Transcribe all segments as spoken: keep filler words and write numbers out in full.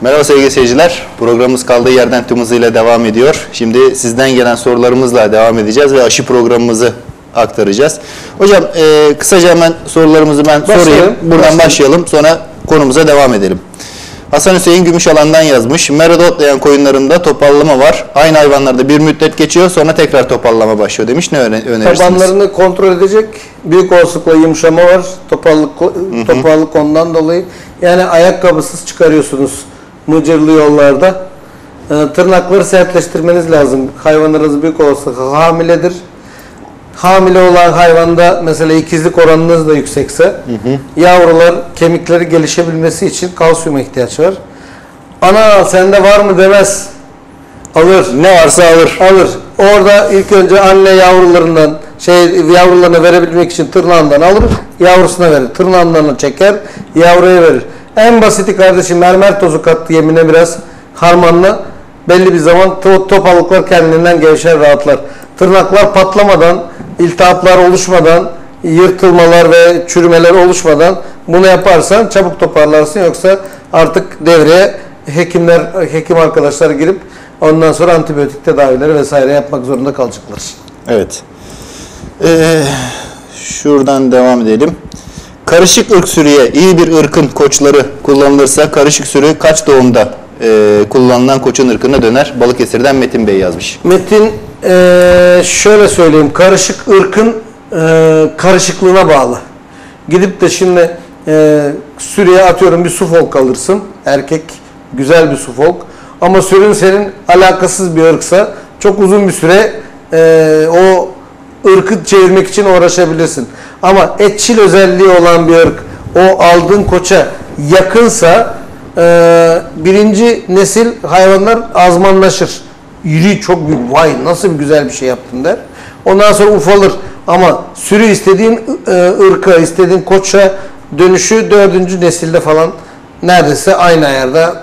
Merhaba sevgili seyirciler. Programımız kaldığı yerden tüm hızıyla devam ediyor. Şimdi sizden gelen sorularımızla devam edeceğiz ve aşı programımızı aktaracağız. Hocam e, kısaca hemen sorularımızı ben başlayalım. sorayım. Buradan başlayalım. başlayalım. Sonra konumuza devam edelim. Hasan Hüseyin Gümüşalan'dan yazmış. Merada otlayan koyunlarımda topallama var. Aynı hayvanlarda bir müddet geçiyor, sonra tekrar topallama başlıyor demiş. Ne önerirsiniz? Tabanlarını kontrol edecek. Büyük olasılıkla yumuşama var. Topallık, topallık ondan dolayı. Yani ayakkabısız çıkarıyorsunuz mıcırlı yollarda. E, tırnakları sertleştirmeniz lazım. Hayvanlarınız büyük olasılıkla hamiledir. Hamile olan hayvanda mesela ikizlik oranınız da yüksekse, hı hı. yavrular kemikleri gelişebilmesi için kalsiyuma ihtiyaç var. Ana sende var mı demez. Alır. Ne varsa alır. Alır. Orada ilk önce anne yavrularından şey yavrularına verebilmek için tırnağından alır, yavrusuna verir. Tırnağından çeker, yavruya verir. En basiti kardeşim mermer tozu kattı yemine biraz harmanla. Belli bir zaman to topallıklar kendinden gevşer, rahatlar. Tırnaklar patlamadan, iltihaplar oluşmadan, yırtılmalar ve çürümeler oluşmadan bunu yaparsan çabuk toparlarsın. Yoksa artık devreye hekimler, hekim arkadaşlar girip ondan sonra antibiyotik tedavileri vesaire yapmak zorunda kalacaklar. Evet. Ee, şuradan devam edelim. Karışık ırk sürüye iyi bir ırkın koçları kullanılırsa karışık sürü kaç doğumda e, kullanılan koçun ırkına döner? Balıkesir'den Metin Bey yazmış. Metin e, şöyle söyleyeyim. Karışık ırkın e, karışıklığına bağlı. Gidip de şimdi e, sürüye atıyorum bir Suffolk alırsın. Erkek güzel bir Suffolk. Ama sürün senin alakasız bir ırksa çok uzun bir süre e, o ırkı çevirmek için uğraşabilirsin. Ama etçil özelliği olan bir ırk o aldığın koça yakınsa e, birinci nesil hayvanlar azmanlaşır. İri çok büyük, vay nasıl bir güzel bir şey yaptın der. Ondan sonra ufalır. Ama sürü istediğin e, ırka, istediğin koça dönüşü dördüncü nesilde falan neredeyse aynı ayarda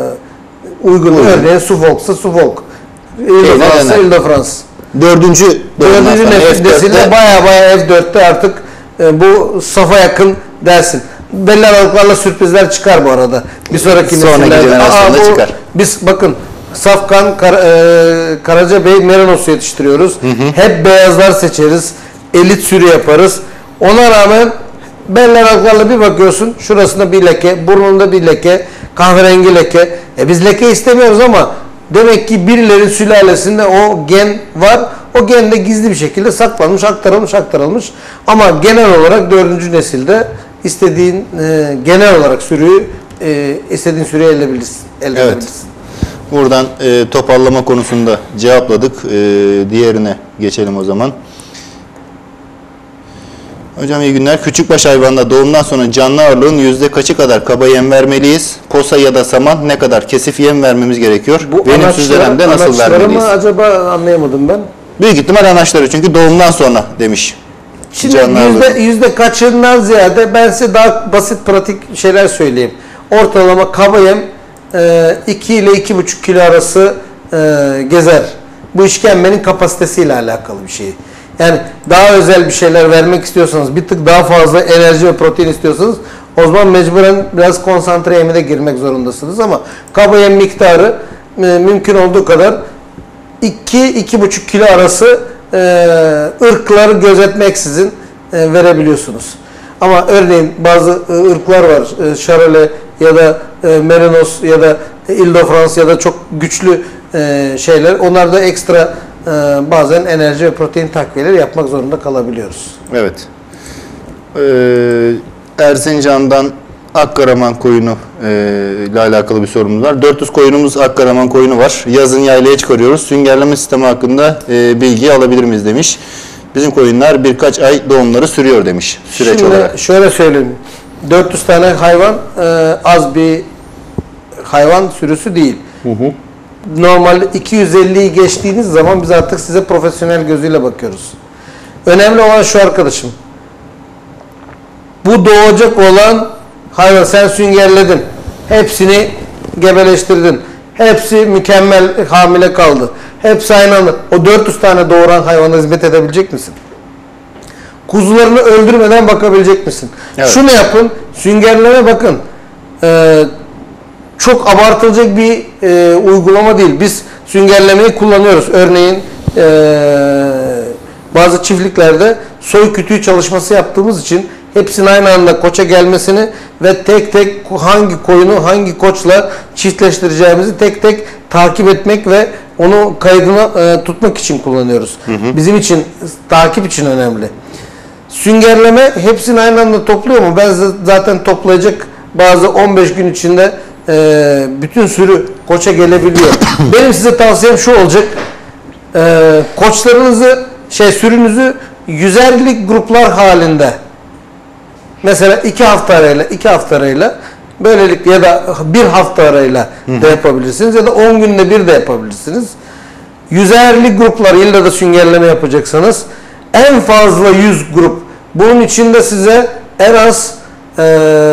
e, uygun. Örneğin Suffolk'sa Suffolk. Ile-de-France'sa Ile-de-France. Dördüncü, dördüncü nesilde baya baya F dörtte artık e, bu safa yakın dersin. Belli aralıklarla sürprizler çıkar bu arada. Bir sonraki nesillerde çıkar. Biz bakın Safkan, Kar e, Karacabey, Merinos'u yetiştiriyoruz. Hı hı. Hep beyazlar seçeriz. Elit sürü yaparız. Ona rağmen belli aralıklarla bir bakıyorsun şurasında bir leke, burnunda bir leke, kahverengi leke. E biz leke istemiyoruz ama demek ki birilerin sülalesinde o gen var. O gen de gizli bir şekilde saklanmış, aktarılmış, aktarılmış. Ama genel olarak dördüncü nesilde istediğin e, genel olarak sürüyü e, istediğin sürüyü elde edebilirsin. Elde evet. Buradan e, topallama konusunda cevapladık. E, diğerine geçelim o zaman. Hocam iyi günler. Küçükbaş hayvanla doğumdan sonra canlı ağırlığın yüzde kaçı kadar kaba yem vermeliyiz? Posa ya da saman ne kadar kesif yem vermemiz gerekiyor? Bu Verimsiz dönemde nasıl vermeliyiz? Mı acaba anlayamadım ben. Büyük ihtimal anaçları çünkü doğumdan sonra demiş. Şimdi yüzde, yüzde kaçından ziyade ben size daha basit pratik şeyler söyleyeyim. Ortalama kaba yem iki ile iki buçuk kilo arası e, gezer. Bu işkembenin kapasitesiyle alakalı bir şey. Yani daha özel bir şeyler vermek istiyorsanız, bir tık daha fazla enerji ve protein istiyorsanız o zaman mecburen biraz konsantre yeme de girmek zorundasınız ama kaba yem miktarı e, mümkün olduğu kadar iki iki buçuk kilo arası e, ırkları gözetmeksizin e, verebiliyorsunuz. Ama örneğin bazı e, ırklar var. E, Charolais ya da e, Merinos ya da e, Ile-de-France ya da çok güçlü e, şeyler. Onlar da ekstra e, bazen enerji ve protein takviyeleri yapmak zorunda kalabiliyoruz. Evet. Ee, Erzincan'dan Akkaraman koyunu e, ile alakalı bir sorumuz var. dört yüz koyunumuz Akkaraman koyunu var. Yazın yaylaya çıkarıyoruz. Süngerleme sistemi hakkında e, bilgi alabilir miyiz demiş. Bizim koyunlar birkaç ay doğumları sürüyor demiş. Süreç Şimdi olarak. şöyle söyleyeyim. dört yüz tane hayvan e, az bir hayvan sürüsü değil. Hı hı. Normalde iki yüz elliyi geçtiğiniz zaman biz artık size profesyonel gözüyle bakıyoruz. Önemli olan şu arkadaşım. Bu doğacak olan hayvan sen süngerledin. Hepsini gebeleştirdin. Hepsi mükemmel hamile kaldı. Hepsi aynı anda. O dört yüz tane doğuran hayvana hizmet edebilecek misin? Kuzularını öldürmeden bakabilecek misin? Evet. Şunu yapın. Süngerlere bakın. Ee, çok abartılacak bir e, uygulama değil. Biz süngerlemeyi kullanıyoruz. Örneğin e, bazı çiftliklerde soy kütüğü çalışması yaptığımız için hepsinin aynı anda koça gelmesini ve tek tek hangi koyunu hangi koçla çiftleştireceğimizi tek tek takip etmek ve onu kaydına e, tutmak için kullanıyoruz. Hı hı. Bizim için, takip için önemli. Süngerleme hepsini aynı anda topluyor mu? Ben zaten toplayacak bazı on beş gün içinde e, bütün sürü koça gelebiliyor. Benim size tavsiyem şu olacak. E, koçlarınızı, şey sürünüzü yüzerlik gruplar halinde, mesela iki hafta arayla, iki hafta arayla böylelikle ya da bir hafta arayla da yapabilirsiniz ya da on günde bir de yapabilirsiniz. Yüzerli gruplar, illa da süngerleme yapacaksanız en fazla yüz grup. Bunun içinde size en az e,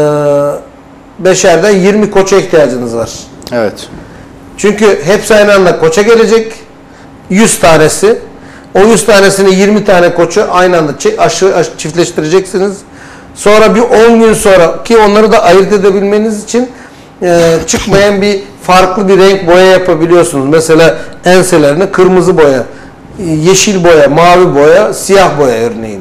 beşerden yirmi koça ihtiyacınız var. Evet. Çünkü hepsi aynı anda koça gelecek. yüz tanesi. O yüz tanesini yirmi tane koçu aynı anda aşı, aşı çiftleştireceksiniz. Sonra bir on gün sonra, ki onları da ayırt edebilmeniz için e, çıkmayan bir farklı bir renk boya yapabiliyorsunuz. Mesela enselerine kırmızı boya, yeşil boya, mavi boya, siyah boya örneğin.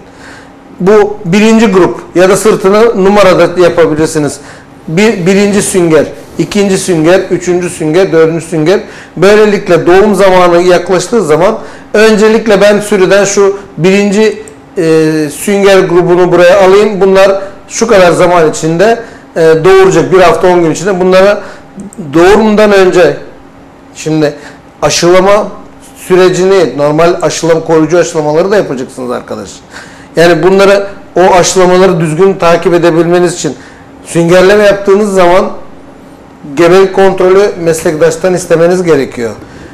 Bu birinci grup ya da sırtını numarada yapabilirsiniz. Bir, birinci sünger, ikinci sünger, üçüncü sünger, dördüncü sünger. Böylelikle doğum zamanı yaklaştığı zaman öncelikle ben sürüden şu birinci e, sünger grubunu buraya alayım. Bunlar şu kadar zaman içinde e, doğuracak, bir hafta on gün içinde. Bunlara doğumundan önce, şimdi aşılama sürecini, normal aşılama, koruyucu aşılamaları da yapacaksınız arkadaş. Yani bunları, o aşılamaları düzgün takip edebilmeniz için süngerleme yaptığınız zaman gebelik kontrolü meslektaştan istemeniz gerekiyor.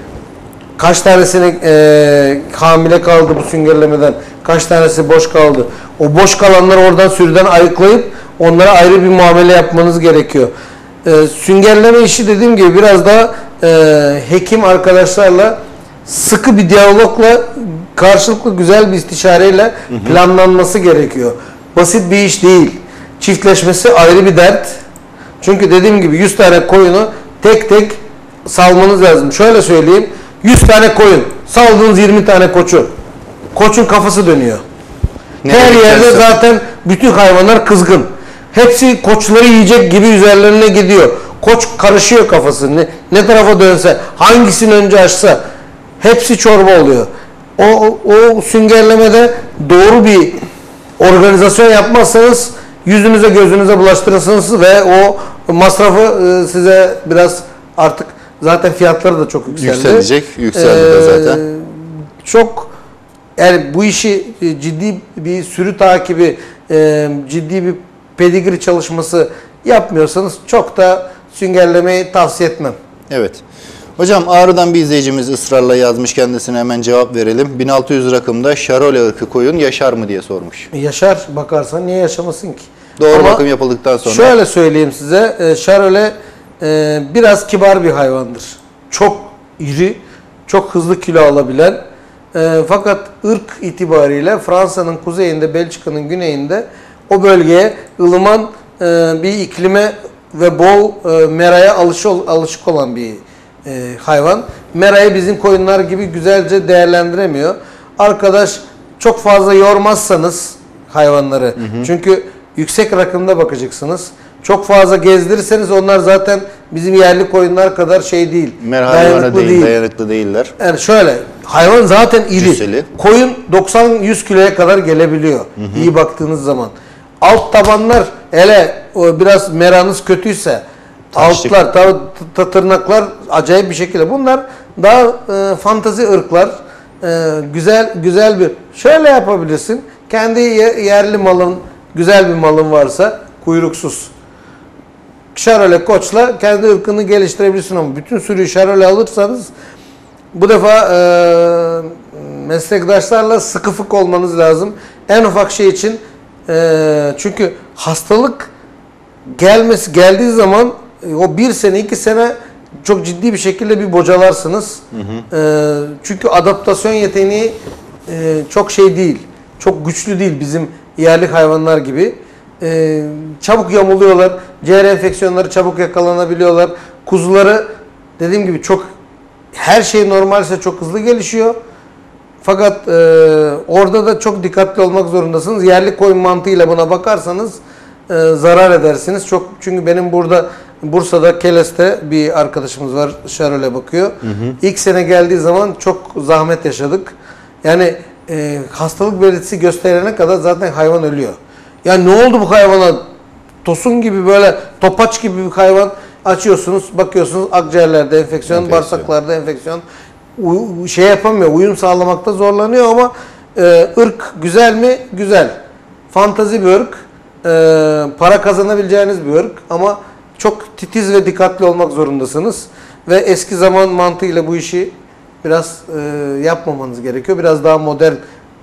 Kaç tanesini e, hamile kaldı bu süngerlemeden, kaç tanesi boş kaldı. O boş kalanları oradan sürüden ayıklayıp onlara ayrı bir muamele yapmanız gerekiyor. E, süngerleme işi dediğim gibi biraz daha e, hekim arkadaşlarla sıkı bir diyalogla, karşılıklı güzel bir istişareyle hı hı. planlanması gerekiyor. Basit bir iş değil. Çiftleşmesi ayrı bir dert. Çünkü dediğim gibi yüz tane koyunu tek tek salmanız lazım. Şöyle söyleyeyim. yüz tane koyun. Saldığınız yirmi tane koçu. Koçun kafası dönüyor. Ne Her yerde dersin? Zaten bütün hayvanlar kızgın. Hepsi koçları yiyecek gibi üzerlerine gidiyor. Koç karışıyor kafası. Ne, ne tarafa dönse, hangisini önce açsa hepsi çorba oluyor. O, o, o süngerlemede doğru bir organizasyon yapmazsanız yüzünüze gözünüze bulaştırırsınız ve o masrafı size biraz, artık zaten fiyatları da çok yükseldi. Yükselecek, yükseldi ee, de zaten. Çok, yani bu işi ciddi bir sürü takibi, ciddi bir pedigri çalışması yapmıyorsanız çok da süngerlemeyi tavsiye etmem. Evet. Hocam Ağrı'dan bir izleyicimiz ısrarla yazmış, kendisine hemen cevap verelim. bin altı yüz rakımda Şarole ırkı koyun yaşar mı diye sormuş. Yaşar, bakarsan niye yaşamasın ki? Doğru Ama bakım yapıldıktan sonra. Şöyle söyleyeyim size, Şarole biraz kibar bir hayvandır. Çok iri, çok hızlı kilo alabilen, fakat ırk itibariyle Fransa'nın kuzeyinde, Belçika'nın güneyinde o bölgeye ılıman bir iklime ve bol meraya alışık olan bir E, hayvan. Merayı bizim koyunlar gibi güzelce değerlendiremiyor. Arkadaş, çok fazla yormazsanız hayvanları, hı hı. çünkü yüksek rakımda bakacaksınız. Çok fazla gezdirirseniz onlar zaten bizim yerli koyunlar kadar şey değil. Dayanıklı değil, değil. Dayanıklı değiller. Yani şöyle, hayvan zaten iri. Cüsseli. Koyun doksan yüz kiloya kadar gelebiliyor. Hı hı. İyi baktığınız zaman. Alt tabanlar, hele o biraz meranız kötüyse, Taşlık. altlar, ta, tırnaklar acayip bir şekilde. Bunlar daha e, fantazi ırklar. E, güzel güzel bir. Şöyle yapabilirsin. Kendi yerli malın, güzel bir malın varsa kuyruksuz. Şarole koçla kendi ırkını geliştirebilirsin ama bütün sürüyü şarole alırsanız bu defa e, meslektaşlarla sıkı fık olmanız lazım. En ufak şey için e, çünkü hastalık gelmesi geldiği zaman o bir sene, iki sene çok ciddi bir şekilde bir bocalarsınız. Hı hı. E, çünkü adaptasyon yeteneği e, çok şey değil, çok güçlü değil bizim yerli hayvanlar gibi. E, çabuk yamuluyorlar, ciğer enfeksiyonları çabuk yakalanabiliyorlar. kuzuları dediğim gibi çok her şey normalse çok hızlı gelişiyor. Fakat e, orada da çok dikkatli olmak zorundasınız. Yerli koyun mantığıyla buna bakarsanız e, zarar edersiniz. Çok çünkü benim burada Bursa'da Keles'te bir arkadaşımız var. Şarol'e bakıyor. Hı hı. İlk sene geldiği zaman çok zahmet yaşadık. Yani e, hastalık belirtisi gösterene kadar zaten hayvan ölüyor. Yani ne oldu bu hayvana? Tosun gibi böyle topaç gibi bir hayvan açıyorsunuz, bakıyorsunuz akciğerlerde enfeksiyon, enfeksiyon. bağırsaklarda enfeksiyon. U- şey yapamıyor, uyum sağlamakta zorlanıyor ama e, ırk güzel mi? Güzel. Fantazi bir ırk. E, para kazanabileceğiniz bir ırk ama çok titiz ve dikkatli olmak zorundasınız. Ve eski zaman mantığıyla bu işi biraz e, yapmamanız gerekiyor. Biraz daha modern, e,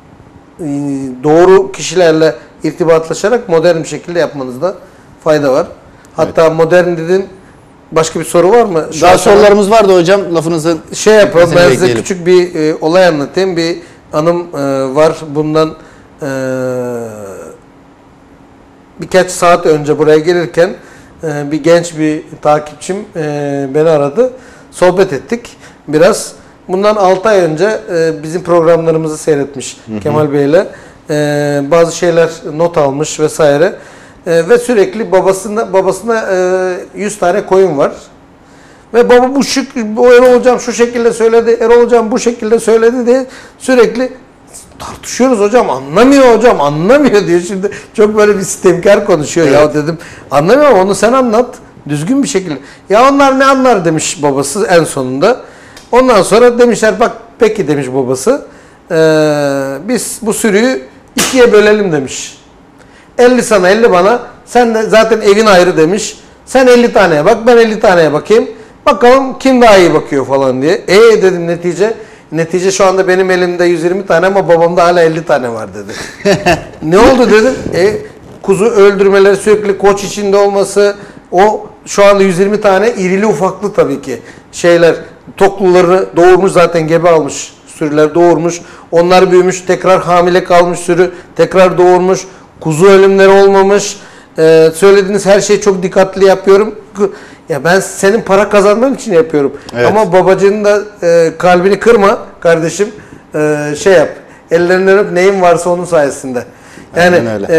doğru kişilerle irtibatlaşarak modern bir şekilde yapmanızda fayda var. Hatta evet. modern dedin, başka bir soru var mı? Şu Daha sorularımız vardı hocam. Lafınızı şey yapalım. Ben size küçük bir e, olay anlatayım. Bir anım e, var. Bundan e, birkaç saat önce buraya gelirken e, bir genç bir takipçim e, beni aradı. Sohbet ettik biraz. Bundan altı ay önce e, bizim programlarımızı seyretmiş hı hı. Kemal Bey'le. E, bazı şeyler not almış vesaire. E, ve sürekli babasına babasına e, yüz tane koyun var. Ve baba bu şu, bu Erol hocam şu şekilde söyledi, Erol hocam bu şekilde söyledi diye sürekli tartışıyoruz hocam. Anlamıyor hocam, anlamıyor diyor. Şimdi çok böyle bir sistemkar konuşuyor. Evet. Ya dedim, anlamıyor onu sen anlat. Düzgün bir şekilde. Ya onlar ne anlar demiş babası en sonunda. Ondan sonra demişler bak peki demiş babası. Ee, biz bu sürüyü ikiye bölelim demiş. elli sana elli bana. Sen de zaten evin ayrı demiş. Sen elli taneye bak ben elli taneye bakayım. Bakalım kim daha iyi bakıyor falan diye. E dedim netice. Netice şu anda benim elimde yüz yirmi tane ama babamda hala elli tane var dedi. Ne oldu dedim. E kuzu öldürmeleri sürekli koç içinde olması. O şu anda yüz yirmi tane irili ufaklı tabii ki. Şeyler tokluları doğurmuş zaten gebe almış. Sürüler doğurmuş. Onlar büyümüş. Tekrar hamile kalmış sürü. Tekrar doğurmuş. Kuzu ölümleri olmamış. Ee, söylediğiniz her şeyi çok dikkatli yapıyorum. Ya ben senin para kazanman için yapıyorum. Evet. Ama babacığın da e, kalbini kırma kardeşim. E, şey yap. Ellerinden öp neyin varsa onun sayesinde. Yani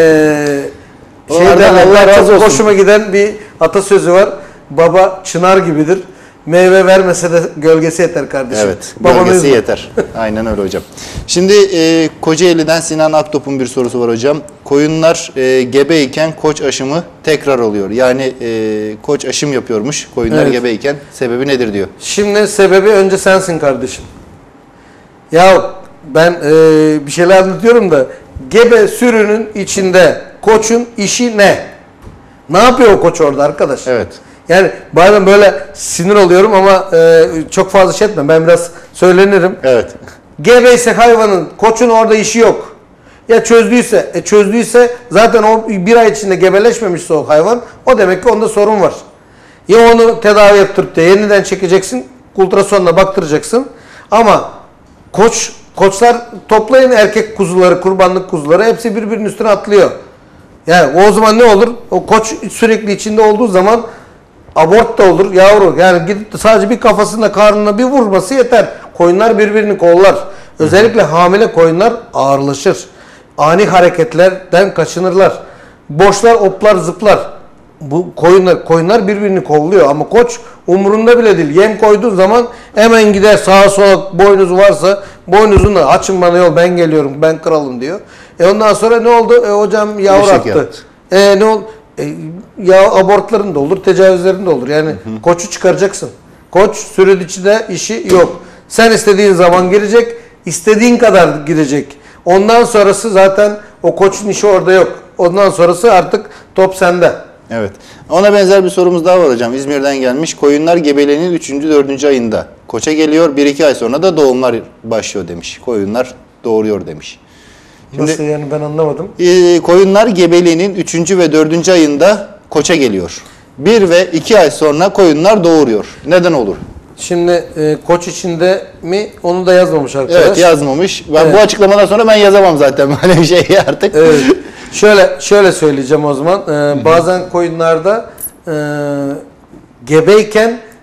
e, şeyden Allah razı olsun. Hoşuma giden bir atasözü var. Baba çınar gibidir. Meyve vermese de gölgesi yeter kardeşim. Evet, gölgesi yeter. Aynen öyle hocam. Şimdi e, Kocaeli'den Sinan Aktop'un bir sorusu var hocam. Koyunlar e, gebeyken koç aşımı tekrar oluyor. Yani e, koç aşım yapıyormuş koyunlar evet. gebeyken. Sebebi nedir diyor. Şimdi sebebi önce sensin kardeşim. Ya ben e, bir şeyler anlatıyorum da gebe sürünün içinde koçun işi ne? Ne yapıyor o koç orada arkadaş? Evet. Yani bazen böyle sinir oluyorum ama e, çok fazla şey etmem. Ben biraz söylenirim. Evet. Gebeyse hayvanın, koçun orada işi yok. Ya çözdüyse, e çözdüyse zaten o bir ay içinde gebeleşmemişse o hayvan, o demek ki onda sorun var. Ya onu tedavi yaptırıp da yeniden çekeceksin, ultrasonla baktıracaksın. Ama koç, koçlar toplayın erkek kuzuları, kurbanlık kuzuları, hepsi birbirinin üstüne atlıyor. Yani o zaman ne olur? O koç sürekli içinde olduğu zaman abort da olur yavru. Yani gidip de sadece bir kafasına karnına bir vurması yeter. Koyunlar birbirini kollar. Özellikle hamile koyunlar ağırlaşır. Ani hareketlerden kaçınırlar. Boşlar, oplar, zıplar. Bu koyunlar koyunlar birbirini kolluyor ama koç umurunda bile değil. Yem koyduğun zaman hemen gider sağa sola, boynuzu varsa boynuzunla açın bana yol ben geliyorum ben kralım diyor. E ondan sonra ne oldu? E hocam yavru attı. Yaptı. E ne oldu? E, ya abortların da olur, tecavüzlerin de olur. Yani hı hı. koçu çıkaracaksın. Koç sürü içinde işi yok. Sen istediğin zaman girecek, istediğin kadar girecek. Ondan sonrası zaten o koçun işi orada yok. Ondan sonrası artık top sende. Evet. Ona benzer bir sorumuz daha var hocam. İzmir'den gelmiş. Koyunlar gebeliğinin üçüncü dördüncü ayında koça geliyor. bir iki ay sonra da doğumlar başlıyor demiş. Koyunlar doğuruyor demiş. Şimdi, nasıl yani ben anlamadım. E, koyunlar gebeliğinin üçüncü ve dördüncü ayında koça geliyor. bir ve iki ay sonra koyunlar doğuruyor. Neden olur? Şimdi e, koç içinde mi onu da yazmamış arkadaş. Evet yazmamış. Ben evet. Bu açıklamadan sonra ben yazamam zaten böyle bir şey artık. Evet. Şöyle şöyle söyleyeceğim o zaman. Ee, bazen koyunlarda e, gebeyken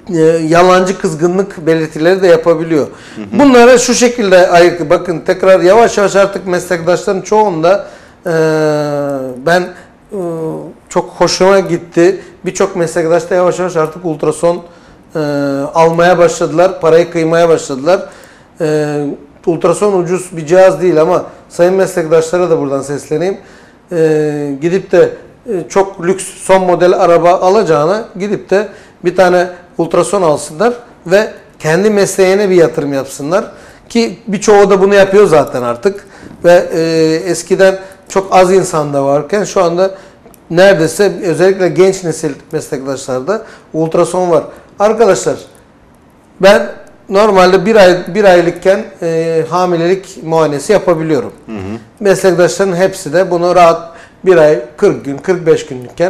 e, yalancı kızgınlık belirtileri de yapabiliyor. Hı hı. Bunları şu şekilde ayırt. Bakın tekrar yavaş yavaş artık meslektaşların çoğunda e, ben e, çok hoşuma gitti. Birçok meslektaş da yavaş yavaş artık ultrason e, almaya başladılar. Parayı kıymaya başladılar. E, ultrason ucuz bir cihaz değil ama sayın meslektaşlara da buradan sesleneyim. E, gidip de e, çok lüks son model araba alacağına gidip de bir tane ultrason alsınlar ve kendi mesleğine bir yatırım yapsınlar. Ki birçoğu da bunu yapıyor zaten artık. Ve e, eskiden çok az insan da varken şu anda neredeyse özellikle genç nesil meslektaşlarda ultrason var. Arkadaşlar ben normalde bir ay bir aylıkken e, hamilelik muayenesi yapabiliyorum. Hı hı. Meslektaşların hepsi de bunu rahat bir ay kırk gün kırk beş günlükken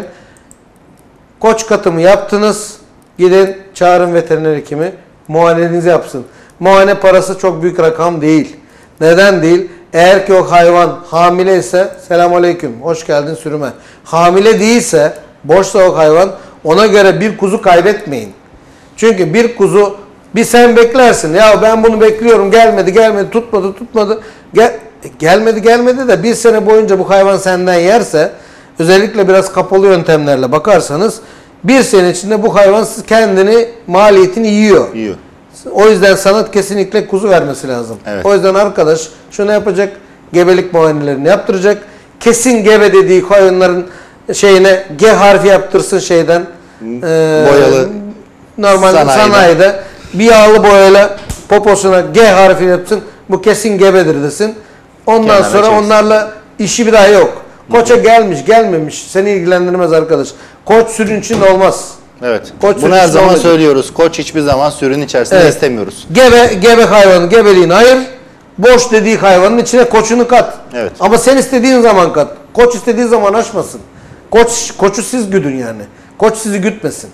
koç katımı yaptınız. Gidin çağırın veteriner hekimi muayenenizi yapsın. Muayene parası çok büyük rakam değil. Neden değil? Eğer ki o hayvan hamile ise selamünaleyküm hoş geldin sürüme. Hamile değilse boşsa o hayvan ona göre bir kuzu kaybetmeyin. Çünkü bir kuzu bir sen beklersin. Ya ben bunu bekliyorum gelmedi gelmedi tutmadı tutmadı. Gel, gelmedi gelmedi de bir sene boyunca bu hayvan senden yerse özellikle biraz kapalı yöntemlerle bakarsanız bir sene içinde bu hayvan kendini maliyetini yiyor. Yiyor. O yüzden sana kesinlikle kuzu vermesi lazım. Evet. O yüzden arkadaş şunu yapacak, gebelik muayenelerini yaptıracak. Kesin gebe dediği hayvanların şeyine G harfi yaptırsın şeyden. Boyalı. E, normal sanayide. sanayide bir yağlı boyayla poposuna G harfi yapsın. Bu kesin gebedir desin. Ondan Kenara sonra çeksin. Onlarla işi bir daha yok. Koça Hı-hı. gelmiş gelmemiş seni ilgilendirmez arkadaş. Koç sürün için olmaz. Evet. Koç bunu her zaman olacak. Söylüyoruz. Koç hiçbir zaman sürünün içerisinde evet. istemiyoruz. Gebe gebe hayvanı gebeliğini ayır. Boş dediği hayvanın içine koçunu kat. Evet. Ama sen istediğin zaman kat. Koç istediği zaman açmasın. Koç koçu siz güdün yani. Koç sizi gütmesin.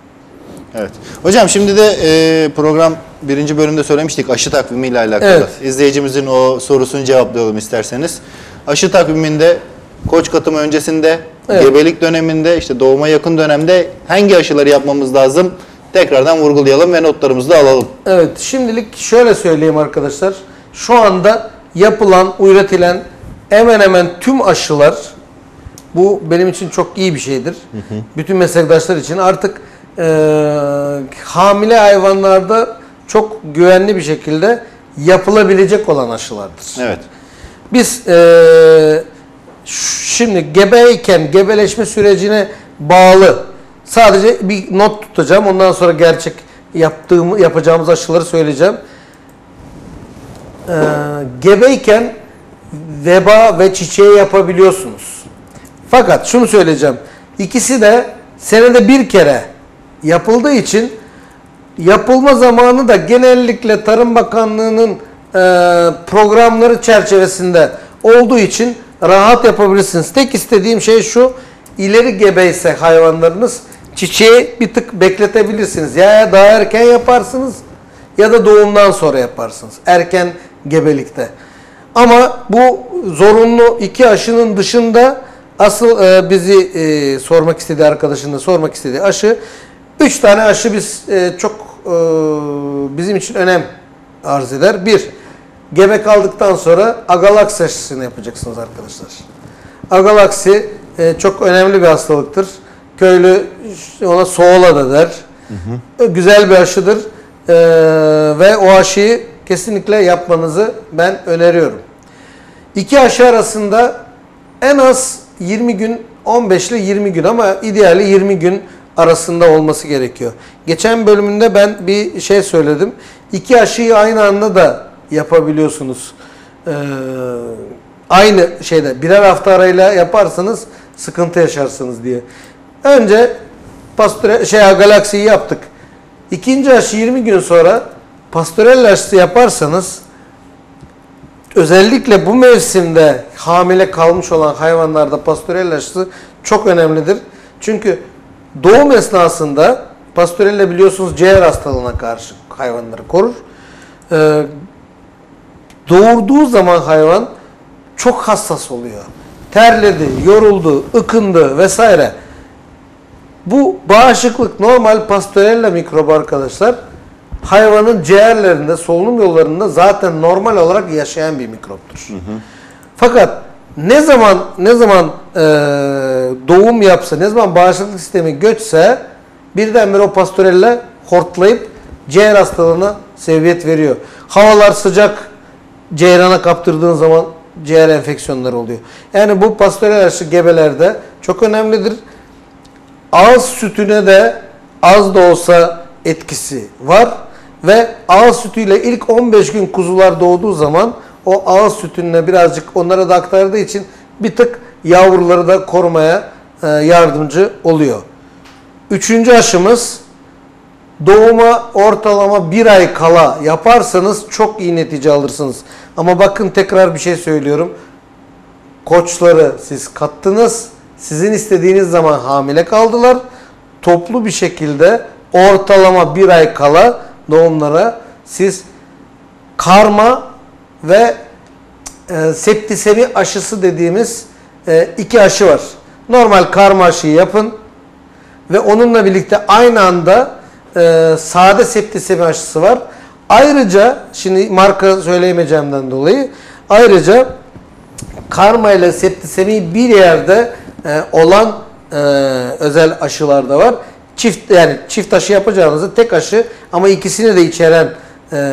Evet. Hocam şimdi de e, program birinci bölümde söylemiştik aşı takvimiyle alakalı. Evet. İzleyicimizin o sorusunu cevaplayalım isterseniz. Aşı takviminde koç katımı öncesinde, evet. gebelik döneminde, işte doğuma yakın dönemde hangi aşıları yapmamız lazım? Tekrardan vurgulayalım ve notlarımızı da alalım. Evet. Şimdilik şöyle söyleyeyim arkadaşlar. Şu anda yapılan, üretilen hemen hemen tüm aşılar bu benim için çok iyi bir şeydir. Hı hı. Bütün meslektaşlar için artık e, hamile hayvanlarda çok güvenli bir şekilde yapılabilecek olan aşılardır. Evet. Biz e, şimdi gebeyken gebeleşme sürecine bağlı sadece bir not tutacağım. Ondan sonra gerçek yaptığımı yapacağımız aşıları söyleyeceğim. Ee, gebeyken veba ve çiçeği yapabiliyorsunuz. Fakat şunu söyleyeceğim. İkisi de senede bir kere yapıldığı için yapılma zamanı da genellikle Tarım Bakanlığı'nın e, programları çerçevesinde olduğu için rahat yapabilirsiniz. Tek istediğim şey şu, ileri gebeyse hayvanlarınız çiçeği bir tık bekletebilirsiniz. Ya daha erken yaparsınız ya da doğumdan sonra yaparsınız. Erken gebelikte. Ama bu zorunlu iki aşının dışında asıl e, bizi e, sormak istediği arkadaşın da sormak istediği aşı, üç tane aşı biz e, çok e, bizim için önem arz eder. Bir, gebe kaldıktan sonra Agalaksi aşısını yapacaksınız arkadaşlar. Agalaksi e, çok önemli bir hastalıktır. Köylü ona soğula da der. Hı hı. Güzel bir aşıdır. E, ve o aşıyı kesinlikle yapmanızı ben öneriyorum. İki aşı arasında en az yirmi gün, on beş ile yirmi gün ama ideali yirmi gün arasında olması gerekiyor. Geçen bölümünde ben bir şey söyledim. İki aşıyı aynı anda da yapabiliyorsunuz. Ee, aynı şeyde birer hafta arayla yaparsanız sıkıntı yaşarsınız diye. Önce pastüre, şey Galaksi'yi yaptık. İkinci aşı yirmi gün sonra pastörel aşısı yaparsanız özellikle bu mevsimde hamile kalmış olan hayvanlarda pastörel aşısı çok önemlidir. Çünkü doğum esnasında pastörelle biliyorsunuz ciğer hastalığına karşı hayvanları korur. Ee, doğurduğu zaman hayvan çok hassas oluyor. Terledi, yoruldu, ıkındı vesaire. Bu Bağışıklık normal Pastorella mikrobu arkadaşlar hayvanın ciğerlerinde, solunum yollarında zaten normal olarak yaşayan bir mikroptur. Hı hı. Fakat ne zaman ne zaman e, doğum yapsa, ne zaman bağışıklık sistemi göçse birdenbire o Pastorella hortlayıp ciğer hastalığına sebebiyet veriyor. Havalar sıcak, ceyrana kaptırdığın zaman ciğer enfeksiyonları oluyor. Yani bu Pastorella aşı gebelerde çok önemlidir. Ağız sütüne de az da olsa etkisi var ve ağız sütüyle ilk on beş gün kuzular doğduğu zaman o ağız sütüne birazcık onlara da aktardığı için bir tık yavruları da korumaya e, yardımcı oluyor. Üçüncü aşımız doğuma ortalama bir ay kala yaparsanız çok iyi netice alırsınız. Ama bakın tekrar bir şey söylüyorum. Koçları siz kattınız. Sizin istediğiniz zaman hamile kaldılar. Toplu bir şekilde ortalama bir ay kala doğumlara siz karma ve e, septisemi aşısı dediğimiz e, iki aşı var. Normal karma aşıyı yapın ve onunla birlikte aynı anda e, sade septisemi aşısı var. Ayrıca şimdi marka söyleyemeyeceğimden dolayı ayrıca karma ile septisemi bir yerde e, olan e, özel aşılar da var. Çift yani çift aşı yapacağınızda tek aşı ama ikisini de içeren e,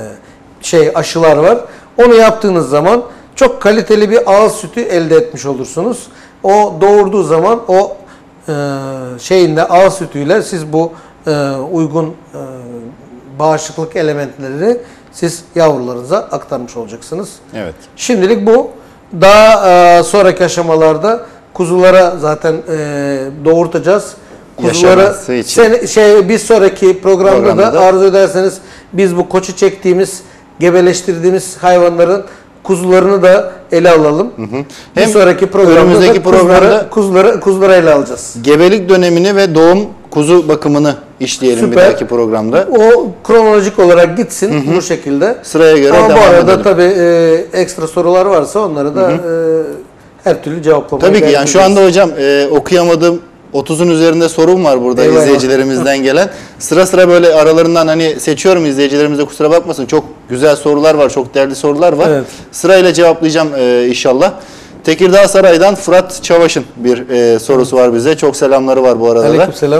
şey aşılar var. Onu yaptığınız zaman çok kaliteli bir ağız sütü elde etmiş olursunuz. O doğurduğu zaman o e, şeyinde ağız sütüyle siz bu e, uygun e, bağışıklık elementlerini siz yavrularınıza aktarmış olacaksınız. Evet. Şimdilik bu. Daha e, sonraki aşamalarda kuzulara zaten e, doğurtacağız. Kuzuları sen, şey bir sonraki programda, programda da arzu ederseniz biz bu koçu çektiğimiz, gebeleştirdiğimiz hayvanların kuzularını da ele alalım. Hı hı. Bir Hem sonraki programda da kuzuları, kuzuları, kuzuları ele alacağız. Gebelik dönemini ve doğum kuzu bakımını işleyelim Süper. Bir dahaki programda. O kronolojik olarak gitsin hı hı. bu şekilde. Sıraya göre Ama devam edelim. bu arada tabii e, ekstra sorular varsa onları da hı hı. E, her türlü cevaplamaya Tabii ki yani şu anda hocam e, okuyamadığım otuzun üzerinde sorum var burada Eyvallah. izleyicilerimizden gelen. Sıra sıra böyle aralarından hani seçiyorum, izleyicilerimiz de kusura bakmasın. Çok güzel sorular var, çok değerli sorular var. Evet. Sırayla cevaplayacağım e, inşallah. Tekirdağ Saray'dan Fırat Çavaş'ın bir e, sorusu var bize. Çok selamları var bu arada da. Aleykümselam.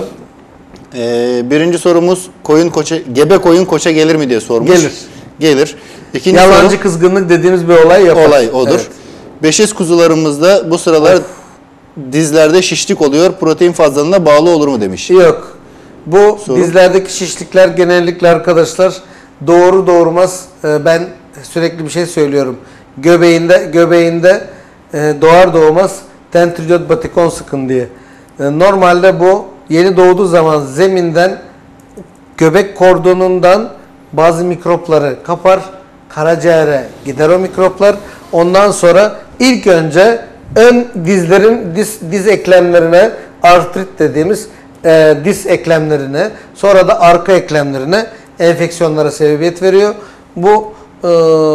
E, birinci sorumuz koyun koça, gebe koyun koça gelir mi diye sormuş. Gelir. Gelir. İkinci Yalancı sorum, kızgınlık dediğimiz bir olay yapar. Olay odur. Evet. Beşiz kuzularımızda bu sıralar of. dizlerde şişlik oluyor. Protein fazlalığına bağlı olur mu demiş. Yok. Bu Soru. dizlerdeki şişlikler genellikle arkadaşlar doğru doğurmaz. Ben sürekli bir şey söylüyorum. Göbeğinde göbeğinde doğar doğmaz tentridiot batikon sıkın diye. Normalde bu yeni doğduğu zaman zeminden göbek kordonundan bazı mikropları kapar. Karaciğere gider o mikroplar. Ondan sonra ilk önce ön dizlerin diz, diz eklemlerine artrit dediğimiz e, diz eklemlerine sonra da arka eklemlerine enfeksiyonlara sebebiyet veriyor. Bu e,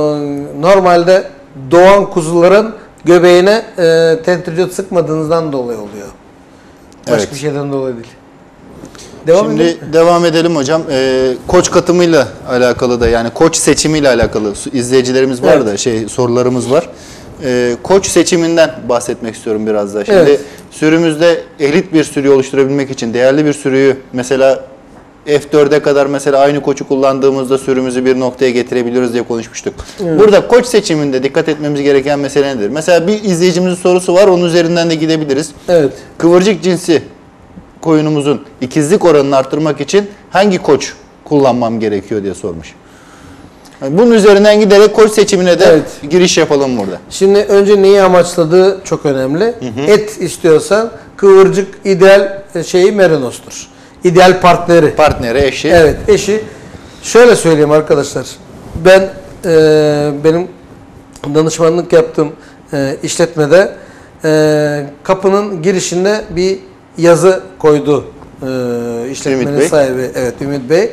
normalde doğan kuzuların göbeğine e, tentridiot sıkmadığınızdan dolayı oluyor. Başka evet. bir şeyden dolayı değil. Devam Şimdi edelim. devam edelim hocam. Ee, koç katımıyla alakalı da yani koç seçimiyle alakalı izleyicilerimiz var evet. da şey sorularımız var. Ee, koç seçiminden bahsetmek istiyorum biraz da. Şimdi evet. sürümüzde elit bir sürü oluşturabilmek için değerli bir sürüyü mesela F dörde kadar mesela aynı koçu kullandığımızda sürümüzü bir noktaya getirebiliyoruz diye konuşmuştuk. Evet. Burada koç seçiminde dikkat etmemiz gereken mesele nedir? Mesela bir izleyicimizin sorusu var, onun üzerinden de gidebiliriz. Evet. Kıvırcık cinsi koyunumuzun ikizlik oranını arttırmak için hangi koç kullanmam gerekiyor diye sormuş. Yani bunun üzerinden giderek koç seçimine de evet. giriş yapalım burada. Şimdi önce neyi amaçladığı çok önemli. Hı hı. Et istiyorsan kıvırcık ideal şeyi merinostur. İdeal partneri. Partneri, eşi. Evet, eşi. Şöyle söyleyeyim arkadaşlar. Ben e, benim danışmanlık yaptığım e, işletmede e, kapının girişinde bir yazı koydu e, işletmenin sahibi. Evet, Ümit Bey.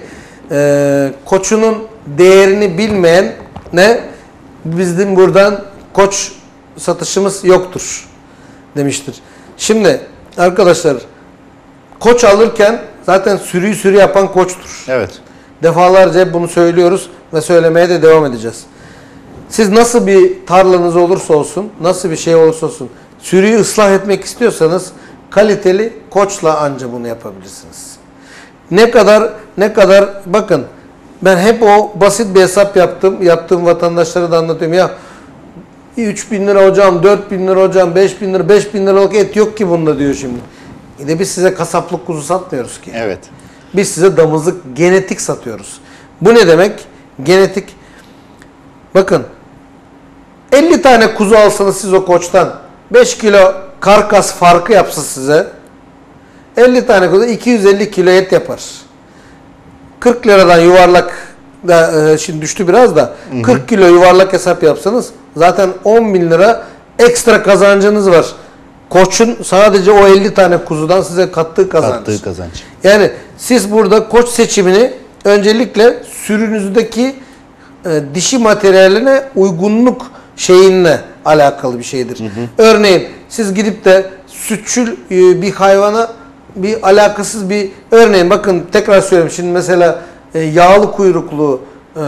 E, koçunun değerini bilmeyen ne? Bizim buradan koç satışımız yoktur demiştir. Şimdi arkadaşlar Koç alırken zaten sürüyü sürü yapan koçtur. Evet. Defalarca hep bunu söylüyoruz ve söylemeye de devam edeceğiz. Siz nasıl bir tarlanız olursa olsun, nasıl bir şey olursa olsun, sürüyü ıslah etmek istiyorsanız kaliteli koçla anca bunu yapabilirsiniz. Ne kadar ne kadar bakın ben hep o basit bir hesap yaptım. Yaptığım vatandaşlara da anlatıyorum. Ya üç bin lira hocam, dört bin lira hocam, beş bin lira, beş bin liralık et yok ki bunda diyor şimdi. Yine biz size kasaplık kuzu satmıyoruz ki. Evet. Biz size damızlık genetik satıyoruz. Bu ne demek? Genetik. Bakın elli tane kuzu alsanız siz o koçtan beş kilo karkas farkı yapsa size elli tane kuzu iki yüz elli kilo et yapar. kırk liradan yuvarlak da şimdi düştü biraz da hı hı. kırk kilo yuvarlak hesap yapsanız zaten on bin lira ekstra kazancınız var. Koçun sadece o elli tane kuzudan size kattığı kazanç. Kattığı kazanç. Yani siz burada koç seçimini öncelikle sürünüzdeki e, dişi materyaline uygunluk şeyinle alakalı bir şeydir. Hı hı. Örneğin siz gidip de sütçül e, bir hayvana bir alakasız bir örneğin bakın tekrar söyleyeyim şimdi mesela e, yağlı kuyruklu e,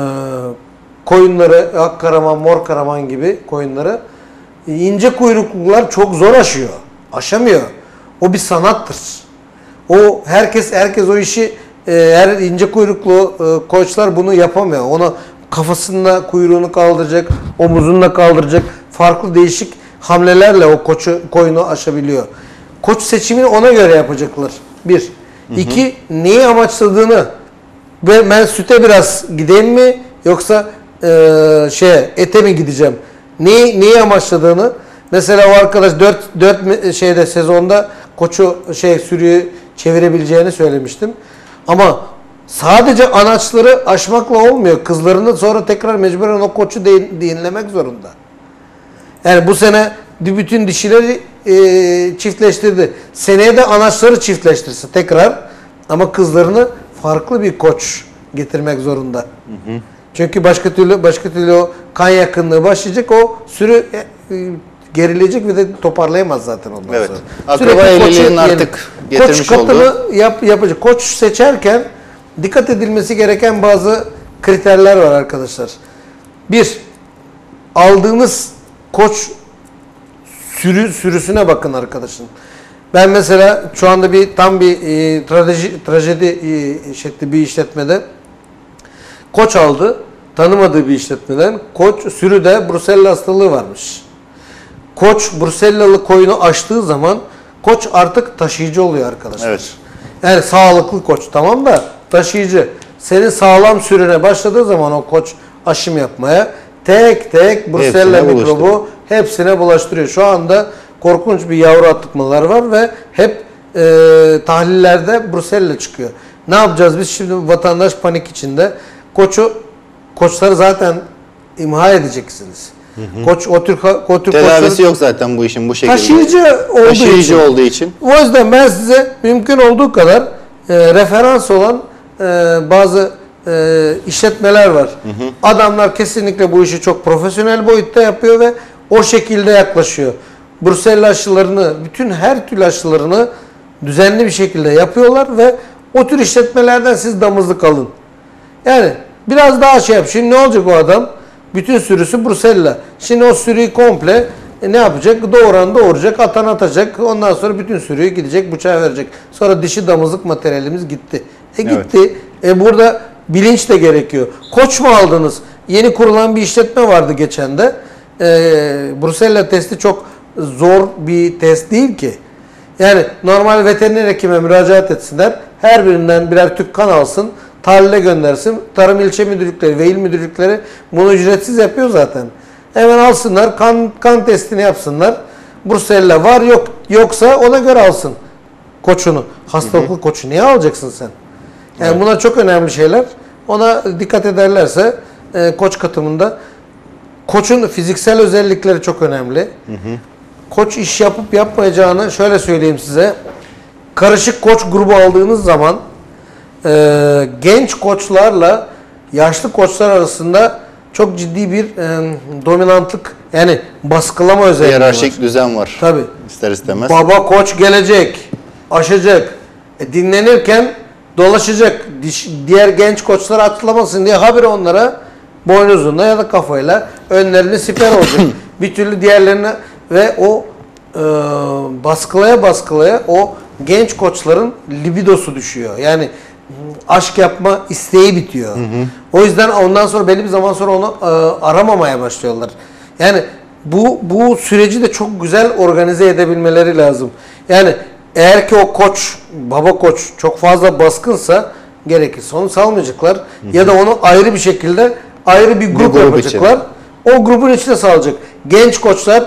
koyunları ak karaman mor karaman gibi koyunları e, ince kuyruklular çok zor aşıyor. Aşamıyor. O bir sanattır. O herkes herkes o işi e, her ince kuyruklu e, koçlar bunu yapamıyor. Ona kafasında kuyruğunu kaldıracak, omuzunu kaldıracak farklı değişik hamlelerle o koçu koyunu aşabiliyor. Koç seçimini ona göre yapacaklar. Bir. Hı hı. İki, neyi amaçladığını ve ben süte biraz gideyim mi yoksa e, şeye ete mi gideceğim? Neyi neyi amaçladığını mesela o arkadaş dört dört şeyde sezonda koçu şey sürüyü çevirebileceğini söylemiştim. Ama sadece anaçları aşmakla olmuyor. Kızlarını sonra tekrar mecburen o koçu dinlemek zorunda. Yani bu sene bütün dişileri e, çiftleştirdi. Seneye de anaçları çiftleştirse tekrar ama kızlarını farklı bir koç getirmek zorunda. Hı hı. Çünkü başka türlü başka türlü o kan yakınlığı başlayacak. O sürü e, gerilecek ve de toparlayamaz zaten ondan evet. sonra. Akraba evliliğinin artık getirmiş koç katını yap, yapacak. Koç seçerken dikkat edilmesi gereken bazı kriterler var arkadaşlar. Bir, aldığınız koç sürü sürüsüne bakın arkadaşın. Ben mesela şu anda bir tam bir e, trajedi, trajedi e, şekli bir işletmede koç aldı. Tanımadığı bir işletmeden. Koç sürüde Brusella hastalığı varmış. Koç Brusellalı koyunu açtığı zaman koç artık taşıyıcı oluyor arkadaşlar. Evet. Yani sağlıklı koç tamam da taşıyıcı. Senin sağlam sürüne başladığı zaman o koç aşım yapmaya tek tek Brusella hepsine mikrobu hepsine bulaştırıyor. Şu anda korkunç bir yavru atmalar var ve hep e, tahlillerde Brusella çıkıyor. Ne yapacağız biz şimdi vatandaş panik içinde? Koçu koçları zaten imha edeceksiniz. Hı hı. Koç o tür o tür tedavisi koçları, yok zaten bu işin bu şekilde. Taşıyıcı olduğu taşıyıcı için. olduğu için. O yüzden ben size mümkün olduğu kadar e, referans olan e, bazı e, işletmeler var. Hı hı. Adamlar kesinlikle bu işi çok profesyonel boyutta yapıyor ve o şekilde yaklaşıyor. Brusella aşılarını, bütün her türlü aşılarını düzenli bir şekilde yapıyorlar ve o tür işletmelerden siz damızlık alın. Yani biraz daha şey yap. Şimdi ne olacak o adam? Bütün sürüsü Brusella. Şimdi o sürüyü komple e, ne yapacak? Doğuran doğuracak, atan atacak. Ondan sonra bütün sürüyü gidecek, bıçağı verecek. Sonra dişi damızlık materyalimiz gitti. E gitti. Evet. E burada bilinç de gerekiyor. Koç mu aldınız? Yeni kurulan bir işletme vardı geçen de. E, Brusella testi çok zor bir test değil ki. Yani normal veteriner hekime müracaat etsinler. Her birinden birer tüp kan alsın. Tahlile göndersin. Tarım ilçe müdürlükleri ve il müdürlükleri bunu ücretsiz yapıyor zaten. Hemen alsınlar, kan kan testini yapsınlar. Brusella var yok yoksa ona göre alsın koçunu. Hastalıklı hı hı. koçu niye alacaksın sen? Yani evet. Buna çok önemli şeyler. Ona dikkat ederlerse e, koç katımında koçun fiziksel özellikleri çok önemli. Hı hı. Koç iş yapıp yapmayacağını şöyle söyleyeyim size. Karışık koç grubu aldığınız zaman e, genç koçlarla yaşlı koçlar arasında çok ciddi bir e, dominantlık yani baskılama özelliği var. Hiyerarşik düzen var. Tabii. İster istemez. Baba koç gelecek, aşacak. E, dinlenirken dolaşacak. Diş, diğer genç koçlar atlamasın diye habire onlara boynuzunda ya da kafayla önlerini siper olacak. Bir türlü diğerlerine ve o e, baskılaya baskılaya o genç koçların libidosu düşüyor. Yani aşk yapma isteği bitiyor. Hı hı. O yüzden ondan sonra belli bir zaman sonra onu e, aramamaya başlıyorlar. Yani bu bu süreci de çok güzel organize edebilmeleri lazım. Yani eğer ki o koç, baba koç çok fazla baskınsa gerekirse onu salmayacaklar. Hı hı. Ya da onu ayrı bir şekilde ayrı bir grup, bir grup yapacaklar. Için. O grubun içinde salacak. Genç koçlar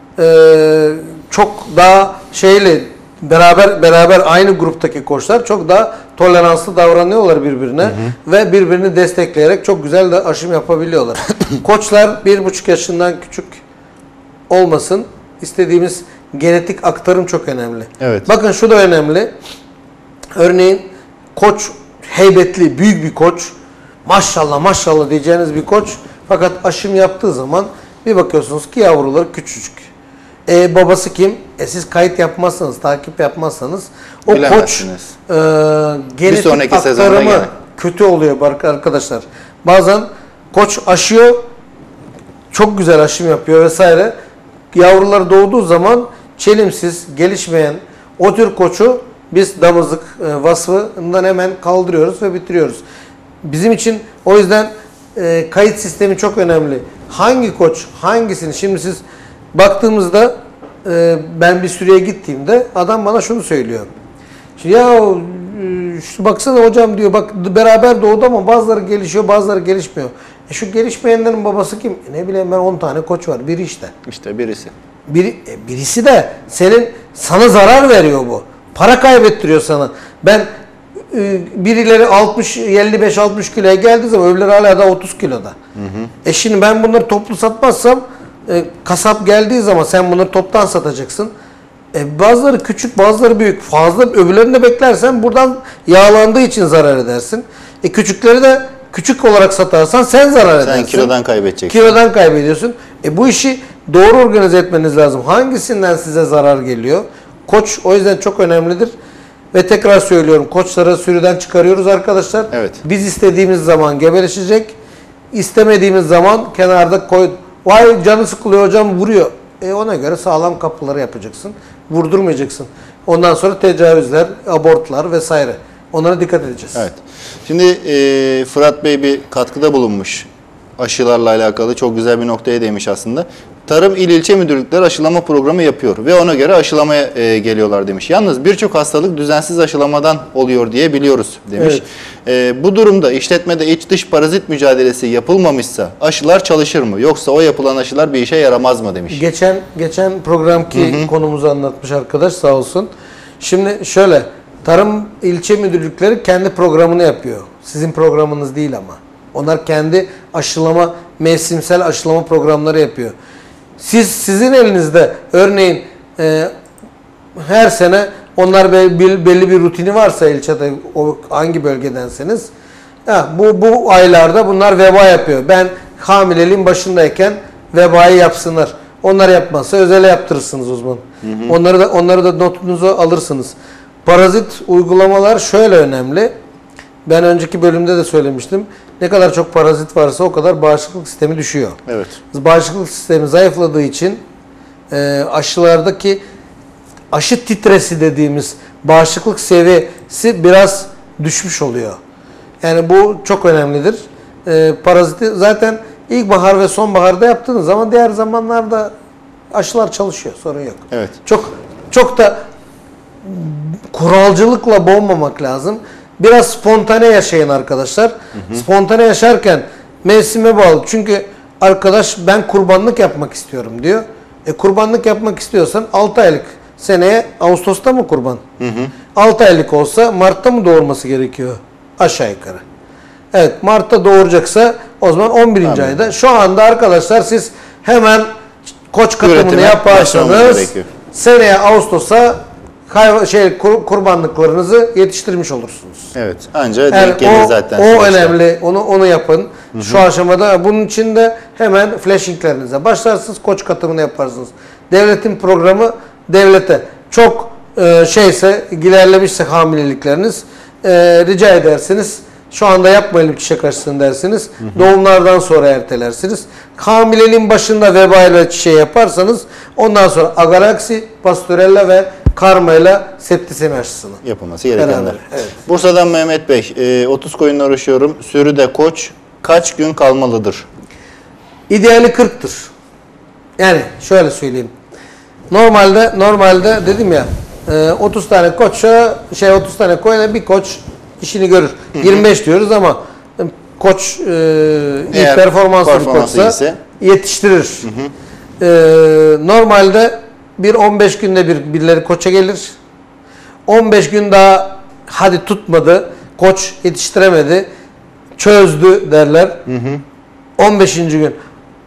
e, çok daha şeyle beraber beraber aynı gruptaki koçlar çok daha toleranslı davranıyorlar birbirine, hı hı. ve birbirini destekleyerek çok güzel de aşım yapabiliyorlar. Koçlar bir buçuk yaşından küçük olmasın. İstediğimiz genetik aktarım çok önemli. Evet. Bakın şu da önemli. Örneğin koç heybetli, büyük bir koç, maşallah maşallah diyeceğiniz bir koç, fakat aşım yaptığı zaman bir bakıyorsunuz ki yavruları küçücük. E, babası kim? E, siz kayıt yapmazsanız, takip yapmazsanız o koç e, genetik aktarımı kötü oluyor arkadaşlar. Bazen koç aşıyor, çok güzel aşım yapıyor vesaire. Yavrular doğduğu zaman çelimsiz, gelişmeyen o tür koçu biz damızlık e, vasfından hemen kaldırıyoruz ve bitiriyoruz. Bizim için o yüzden e, kayıt sistemi çok önemli. Hangi koç, hangisini? Şimdi siz baktığımızda e, ben bir sürüye gittiğimde adam bana şunu söylüyor. Şimdi ya e, şu baksana hocam diyor, bak beraber doğdu ama bazıları gelişiyor, bazıları gelişmiyor. E şu gelişmeyenlerin babası kim? E ne bileyim ben on tane koç var. Biri işte. İşte birisi. Bir, e, birisi de senin sana zarar veriyor bu. Para kaybettiriyor sana. Ben e, birileri altmış, elli beş altmış kiloya geldiği zaman öbürleri hala da otuz kiloda. Hı hı. E şimdi ben bunları toplu satmazsam e, kasap geldiği zaman sen bunları toptan satacaksın. E, bazıları küçük, bazıları büyük. Fazla öbürlerini de beklersen buradan yağlandığı için zarar edersin. E küçükleri de küçük olarak satarsan sen zarar edersin. Sen kilodan kaybedeceksin. Kilodan kaybediyorsun. E bu işi doğru organize etmeniz lazım. Hangisinden size zarar geliyor? Koç o yüzden çok önemlidir. Ve tekrar söylüyorum, koçları sürüden çıkarıyoruz arkadaşlar. Evet. Biz istediğimiz zaman gebeleşecek. İstemediğimiz zaman kenarda koy. Vay canı sıkılıyor hocam, vuruyor. E ona göre sağlam kapıları yapacaksın. Vurdurmayacaksın. Ondan sonra tecavüzler, abortlar vesaire. Onlara dikkat edeceğiz. Evet. Şimdi e, Fırat Bey bir katkıda bulunmuş. Aşılarla alakalı çok güzel bir noktaya değmiş aslında. Tarım İl İlçe Müdürlükleri aşılama programı yapıyor ve ona göre aşılamaya e, geliyorlar demiş. Yalnız birçok hastalık düzensiz aşılamadan oluyor diye biliyoruz demiş. Evet. E, bu durumda işletmede iç dış parazit mücadelesi yapılmamışsa aşılar çalışır mı? Yoksa o yapılan aşılar bir işe yaramaz mı demiş. Geçen geçen programki hı hı. konumuzu anlatmış arkadaş sağ olsun. Şimdi şöyle, Tarım İlçe Müdürlükleri kendi programını yapıyor. Sizin programınız değil ama. Onlar kendi aşılama, mevsimsel aşılama programları yapıyor. Siz sizin elinizde örneğin e, her sene onlar belli, belli bir rutini varsa ilçede, o hangi bölgedenseniz, ya bu bu aylarda bunlar veba yapıyor. Ben hamileliğin başındayken vebayı yapsınlar. Onlar yapmazsa özele yaptırırsınız o zaman. Hı hı. Onları da onları da notunuza alırsınız. Parazit uygulamalar şöyle önemli. Ben önceki bölümde de söylemiştim. Ne kadar çok parazit varsa o kadar bağışıklık sistemi düşüyor. Evet. Bağışıklık sistemi zayıfladığı için e, aşılardaki aşı titresi dediğimiz bağışıklık seviyesi biraz düşmüş oluyor. Yani bu çok önemlidir. E, paraziti zaten ilkbahar ve sonbaharda yaptığınız zaman diğer zamanlarda aşılar çalışıyor. Sorun yok. Evet. Çok çok da kuralcılıkla boğmamak lazım. Biraz spontane yaşayın arkadaşlar. Hı hı. Spontane yaşarken mevsime bağlı. Çünkü arkadaş ben kurbanlık yapmak istiyorum diyor. E kurbanlık yapmak istiyorsan altı aylık, seneye Ağustos'ta mı kurban? Hı hı. altı aylık olsa Mart'ta mı doğurması gerekiyor? Aşağı yukarı. Evet, Mart'ta doğuracaksa o zaman on birinci Tabii. ayda. Şu anda arkadaşlar siz hemen koç katımını yaparsanız seneye Ağustos'a şey kur, kurbanlıklarınızı yetiştirmiş olursunuz. Evet. Anca yani denk gelir o, zaten. O sonuçta. Önemli. Onu onu yapın. Hı hı. Şu aşamada bunun için de hemen flashinglerinize başlarsınız. Koç katımını yaparsınız. Devletin programı devlete. Çok e, şeyse, ilerlemişse hamilelikleriniz e, rica edersiniz. Şu anda yapmayalım çiçek aşısını dersiniz. Hı hı. Doğumlardan sonra ertelersiniz. Hamileliğin başında vebayla çiçeği yaparsanız ondan sonra agalaksi, pastorella ve karmayla septisemi aşısını yapılması gerekenler. Evet. Bursa'dan Mehmet Bey, e, otuz koyunla uğraşıyorum. Sürüde koç kaç gün kalmalıdır? İdeali kırktır. Yani şöyle söyleyeyim. Normalde normalde dedim ya otuz tane koça şey otuz tane koyuna bir koç işini görür. Hı hı. yirmi beş diyoruz ama koç e, iyi performanslı bir koçsa ise yetiştirir. Hı hı. E, normalde bir on beş günde bir birileri koça gelir. on beş gün daha hadi tutmadı. Koç yetiştiremedi. Çözdü derler. Hı hı. on beşinci gün.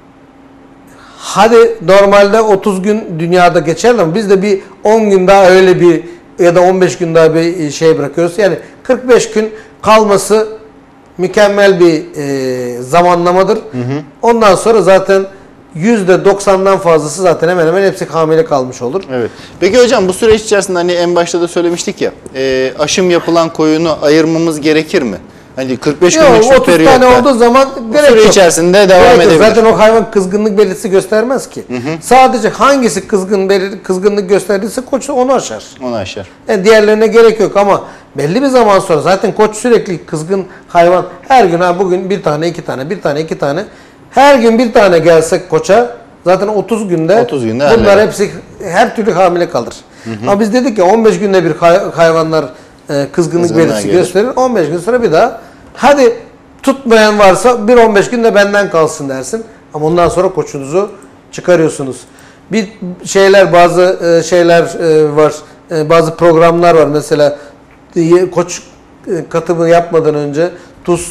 Hadi normalde otuz gün dünyada geçer ama biz de bir on gün daha öyle bir ya da on beş gün daha bir şey bırakıyoruz. Yani kırk beş gün kalması mükemmel bir e, zamanlamadır. Hı hı. Ondan sonra zaten yüzde doksandan fazlası zaten hemen hemen hepsi hamile kalmış olur. Evet. Peki hocam bu süreç içerisinde hani en başta da söylemiştik ya e, aşım yapılan koyunu ayırmamız gerekir mi? Hani kırk beş günlük şu otuz tane olduğu zaman gerek süre yok. içerisinde devam gerek edebilir. Zaten o hayvan kızgınlık belirtisi göstermez ki. Hı hı. Sadece hangisi kızgın belir, kızgınlık gösterdiyse koç onu aşar. Onu aşar. Yani diğerlerine gerek yok ama belli bir zaman sonra zaten koç sürekli kızgın hayvan her gün ha bugün bir tane iki tane bir tane iki tane her gün bir tane gelsek koça zaten otuz günde, otuz günde bunlar halleder. Hepsi her türlü hamile kalır. Hı hı. Ama biz dedik ya on beş günde bir hayvanlar e, kızgınlık belirtisi gösterir. on beş gün sonra bir daha hadi tutmayan varsa bir on beş günde benden kalsın dersin. Ama ondan sonra koçunuzu çıkarıyorsunuz. Bir şeyler bazı şeyler var. Bazı programlar var. Mesela koç katımı yapmadan önce tuz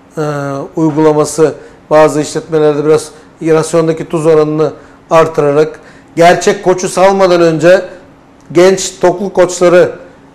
uygulaması bazı işletmelerde biraz rasyondaki tuz oranını artırarak gerçek koçu salmadan önce genç toklu koçları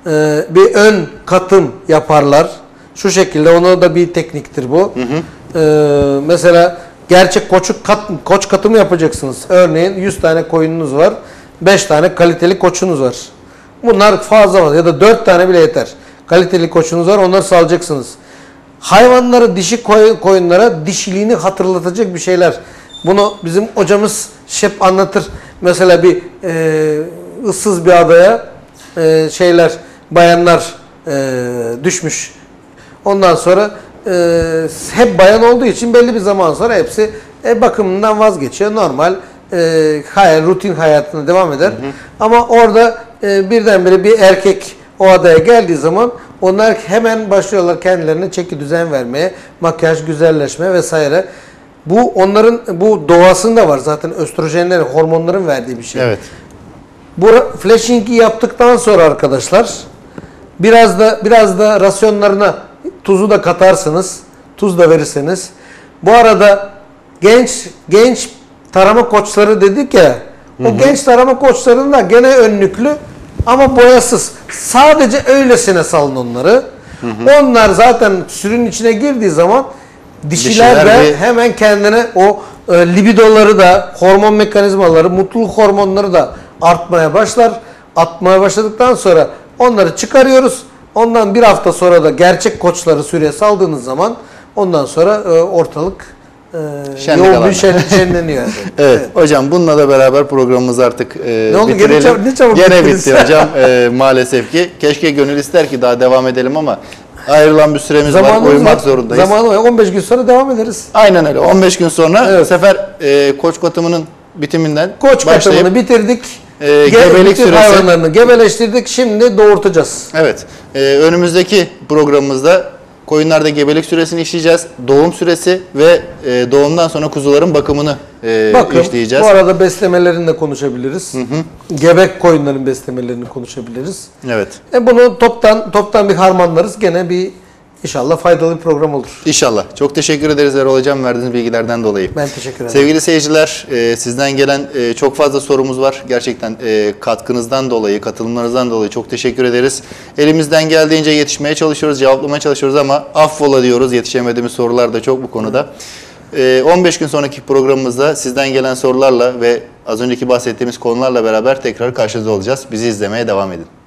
bir ön katım yaparlar. Şu şekilde ona da bir tekniktir bu. Hı hı. Ee, mesela gerçek koçu kat, koç katımı yapacaksınız. Örneğin yüz tane koyununuz var. beş tane kaliteli koçunuz var. Bunlar fazla var ya da dört tane bile yeter. Kaliteli koçunuz var onları salacaksınız. Hayvanları dişi koy, koyunlara dişiliğini hatırlatacak bir şeyler. Bunu bizim hocamız hep anlatır. Mesela bir e, ıssız bir adaya e, şeyler bayanlar e, düşmüş. Ondan sonra e, hep bayan olduğu için belli bir zaman sonra hepsi e, bakımından vazgeçiyor. Normal e, hayal, rutin hayatına devam eder. Hı hı. Ama orada e, birdenbire bir erkek o adaya geldiği zaman onlar hemen başlıyorlar kendilerine çeki düzen vermeye, makyaj, güzelleşme vesaire. Bu onların bu doğasında var zaten östrojenlerin, hormonların verdiği bir şey. Evet. Bu flashing'i yaptıktan sonra arkadaşlar biraz da biraz da rasyonlarına tuzu da katarsınız, tuz da verirseniz. Bu arada genç genç tarama koçları dedik ya, o hı hı. genç tarama koçlarının da gene önlüklü ama boyasız. Sadece öylesine salın onları. Hı hı. Onlar zaten sürünün içine girdiği zaman dişiler, dişiler de bir... hemen kendine o e, libidoları da, hormon mekanizmaları, mutluluk hormonları da artmaya başlar. Artmaya başladıktan sonra onları çıkarıyoruz. Ondan bir hafta sonra da gerçek koçları sürüye saldığınız zaman ondan sonra e, ortalık e, yoğun bir şen, şenleniyor. Yani. Evet, evet hocam bununla da beraber programımızı artık e, ne oldu, bitirelim. Gene, çabuk, ne çabuk Gene bitti hocam e, maalesef ki. Keşke gönül ister ki daha devam edelim ama ayrılan bir süremiz zamanımız var, uyumak var. Zorundayız. Zamanı var. on beş gün sonra devam ederiz. Aynen öyle. on beş gün sonra evet. Bu sefer e, koç katımının bitiminden koç katımını bitirdik. E, gebelik süresi. Hayvanlarını gebeleştirdik. Şimdi doğurtacağız. Evet. E, önümüzdeki programımızda koyunlarda gebelik süresini işleyeceğiz. Doğum süresi ve e, doğumdan sonra kuzuların bakımını e, Bakın, işleyeceğiz. Bu arada beslemelerini de konuşabiliriz. Hı hı. Gebek koyunların beslemelerini konuşabiliriz. Evet. E, bunu toptan toptan bir harmanlarız. Gene bir İnşallah faydalı bir program olur. İnşallah. Çok teşekkür ederiz Erol Hocam verdiğiniz bilgilerden dolayı. Ben teşekkür ederim. Sevgili seyirciler, e, sizden gelen e, çok fazla sorumuz var. Gerçekten e, katkınızdan dolayı, katılımlarınızdan dolayı çok teşekkür ederiz. Elimizden geldiğince yetişmeye çalışıyoruz, cevaplamaya çalışıyoruz ama affola diyoruz. Yetişemediğimiz sorular da çok bu konuda. E, on beş gün sonraki programımızda sizden gelen sorularla ve az önceki bahsettiğimiz konularla beraber tekrar karşınızda olacağız. Bizi izlemeye devam edin.